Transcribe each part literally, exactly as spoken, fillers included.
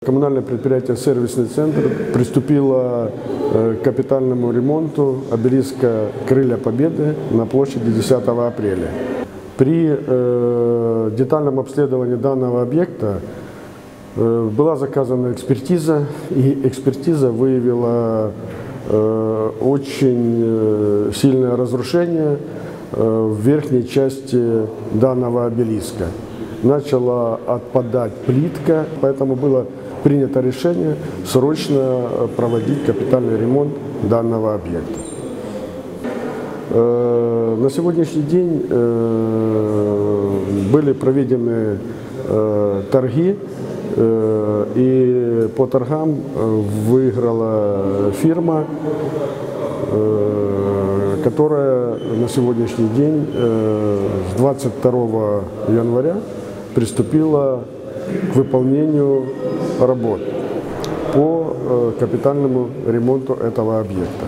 Коммунальное предприятие «Сервисный центр» приступило к капитальному ремонту обелиска «Крылья Победы» на площади десятого апреля. При э, детальном обследовании данного объекта э, была заказана экспертиза, и экспертиза выявила э, очень э, сильное разрушение э, в верхней части данного обелиска. Начала отпадать плитка, поэтому было принято решение срочно проводить капитальный ремонт данного объекта. На сегодняшний день были проведены торги, и по торгам выиграла фирма, которая на сегодняшний день с двадцать второго января приступила к выполнению работ по капитальному ремонту этого объекта.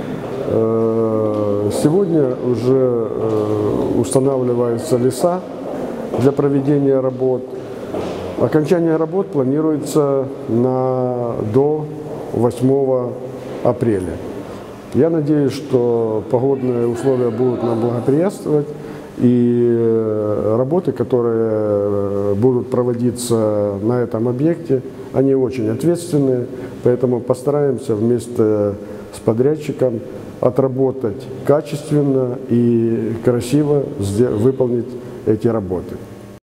Сегодня уже устанавливаются леса для проведения работ. Окончание работ планируется на, до восьмого апреля. Я надеюсь, что погодные условия будут нам благоприятствовать, и работы, которые будут проводиться на этом объекте, они очень ответственные, поэтому постараемся вместе с подрядчиком отработать качественно и красиво выполнить эти работы.